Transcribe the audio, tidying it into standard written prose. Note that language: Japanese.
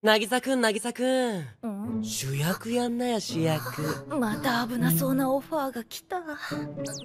渚くん、渚くん。 ん主役やんなや、主役。 また危なそうなオファーが来た。